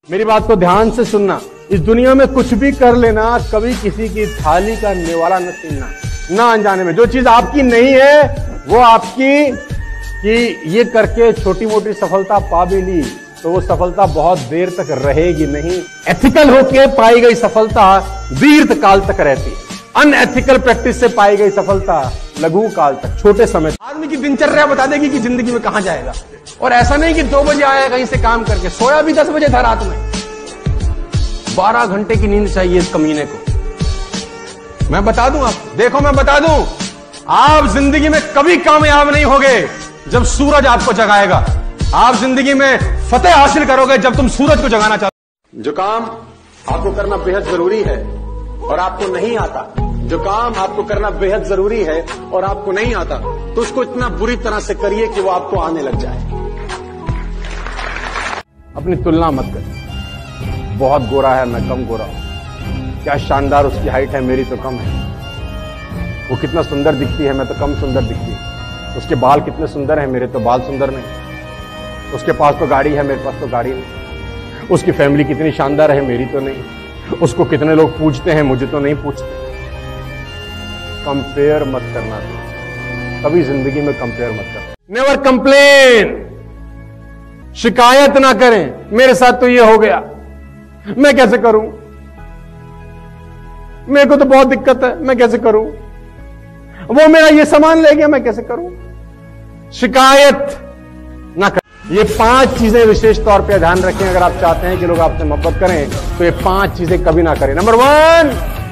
मेरी बात को ध्यान से सुनना। इस दुनिया में कुछ भी कर लेना, कभी किसी की थाली का निवाला न छीनना, ना अनजाने में। जो चीज आपकी नहीं है वो आपकी, कि ये करके छोटी मोटी सफलता पा भी ली तो वो सफलता बहुत देर तक रहेगी नहीं। एथिकल होके पाई गई सफलता दीर्घ काल तक रहती है। अनएथिकल प्रैक्टिस से पाई गई सफलता लघु काल तक, छोटे समय। आदमी की दिनचर्या बता देगी कि जिंदगी में कहां जाएगा। और ऐसा नहीं कि 2 बजे आया कहीं से काम करके, सोया भी 10 बजे था रात में। 12 घंटे की नींद चाहिए इस कमीने को। मैं बता दूं आपको, देखो मैं बता दूं, आप जिंदगी में कभी कामयाब नहीं होगे जब सूरज आपको जगाएगा। आप जिंदगी में फतेह हासिल करोगे जब तुम सूरज को जगाना चाहते। जो काम आपको करना बेहद जरूरी है और आपको नहीं आता, जो काम आपको करना बेहद जरूरी है और आपको नहीं आता, तो उसको इतना बुरी तरह से करिए कि वो आपको आने लग जाए। अपनी तुलना मत करिए। बहुत गोरा है, मैं कम गोरा हूं। क्या शानदार उसकी हाइट है, मेरी तो कम है। वो कितना सुंदर दिखती है, मैं तो कम सुंदर दिखती है। उसके बाल कितने सुंदर हैं, मेरे तो बाल सुंदर नहीं। उसके पास तो गाड़ी है, मेरे पास तो गाड़ी नहीं। उसकी फैमिली कितनी शानदार है, मेरी तो नहीं। उसको कितने लोग पूछते हैं, मुझे तो नहीं पूछते। कंपेयर मत करना, कभी जिंदगी में कंपेयर मत करना। नेवर कंप्लेन, शिकायत ना करें। मेरे साथ तो ये हो गया, मैं कैसे करूं, मेरे को तो बहुत दिक्कत है, मैं कैसे करूं, वो मेरा ये सामान ले गया, मैं कैसे करूं। शिकायत ना करें। ये 5 चीजें विशेष तौर पे ध्यान रखें। अगर आप चाहते हैं कि लोग आपसे मोहब्बत करें तो ये 5 चीजें कभी ना करें। Number 1,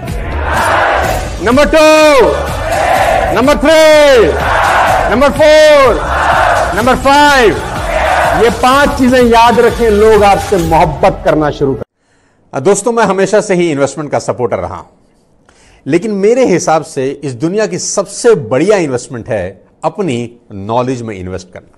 number 2, number 3, number 4, number 5। ये 5 चीजें याद रखें, लोग आपसे मोहब्बत करना शुरू करें। दोस्तों, मैं हमेशा से ही इन्वेस्टमेंट का सपोर्टर रहा हूं, लेकिन मेरे हिसाब से इस दुनिया की सबसे बढ़िया इन्वेस्टमेंट है अपनी नॉलेज में इन्वेस्ट करना।